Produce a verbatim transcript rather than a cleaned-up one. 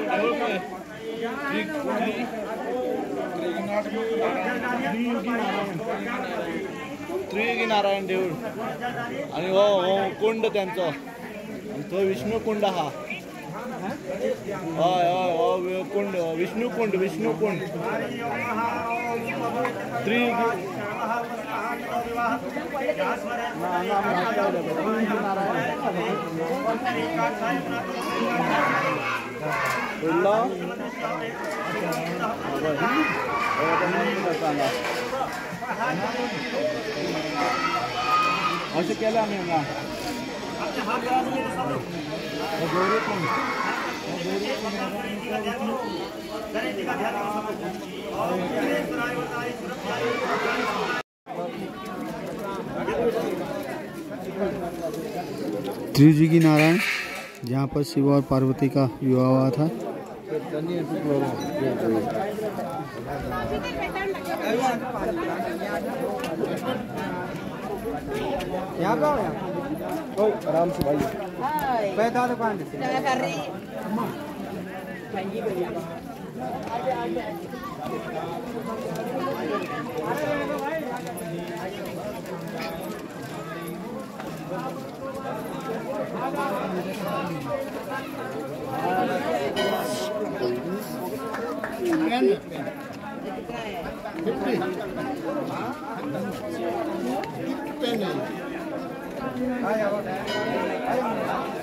त्रियोगी नारायण देऊळ आणि हो हो कुंड त्यांचो तो विष्णू कुंड हा हय हय हो कुंड विष्णू कुंड विष्णू कुंड त्रियोगी असं केलं आम्ही त्रियोगी नारायण जहाँ पर शिव और पार्वती का विवाह हुआ था। यहाँ पे आराम से भाई पैदा दुकान Penny.